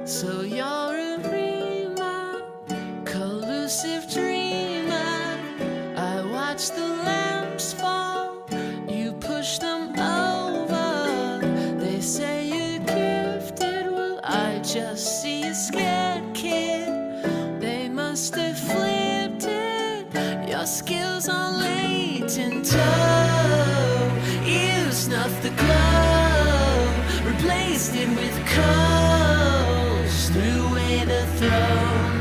So you're a dreamer, collusive dreamer. I watch the lamps fall, you push them over. They say you're gifted, well I just see a scared kid. They must have flipped it, your skills are latent. Oh, you snuffed the glow, replaced it with coals, threw away the throne.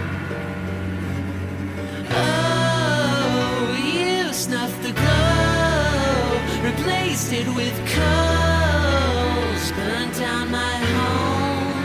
Oh, you snuffed the glow, replaced it with coals, burnt down my home.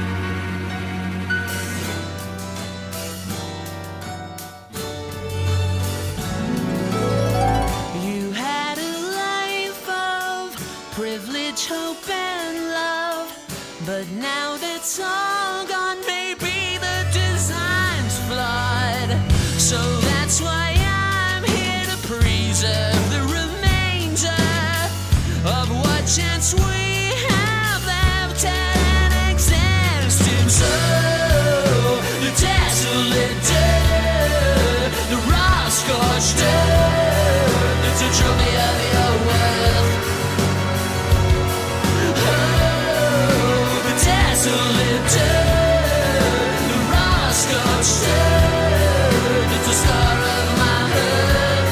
You had a life of privilege, hope and love, but now that's all gone, maybe the design's flawed. So that's why I'm here to preserve the remainder of what chance we have left at an existence. Oh, the desolate dirt, the raw scorched earth, it's a trophy of your worth. Desolate dirt, the raw scorched earth, it's a scar of my hurt.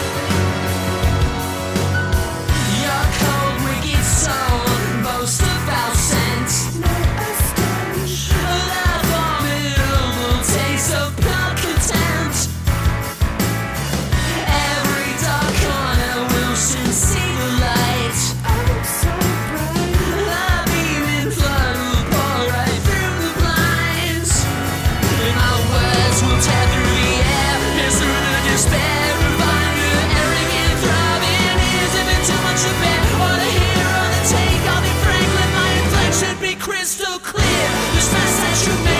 Your cold, wicked soul boasts of foul scent, the formidable taste of pure contempt. Every dark corner will soon see the light. The beaming flood will pour right through the blinds. My words will tear through the air, pierce through the despair, revive the arrogant throbbing. Is if it's too much to bear, or to hear or to take? I'll be frank, let my inflection be crystal clear. This message you make